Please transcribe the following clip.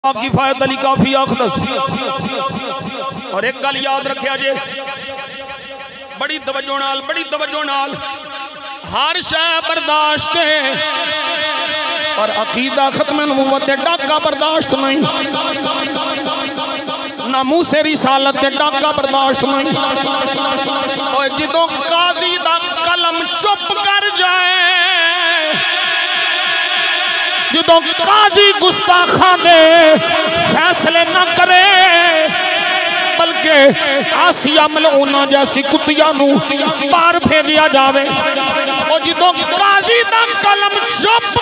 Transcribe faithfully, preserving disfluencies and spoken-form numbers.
किफायत अली काफी अखलस। और एक गल याद रखिया जे, बड़ी तवज्जो नाल बड़ी तवज्जो नाल हर शय बर्दाश्त है और अकीदा खत्म नबूवत दे डाका बर्दाश्त नहीं, ना मूसे रिसालत दे डाका बर्दाश्त नहीं। और जिदों काजी दा कलम चुप कर जाए, जो काजी गुस्ताखा दे फैसले न करे, बल्कि आसिया मलऊना जैसी कुतिया नू बाहर फेरिया जावे। और जो काजी दा कलम चुप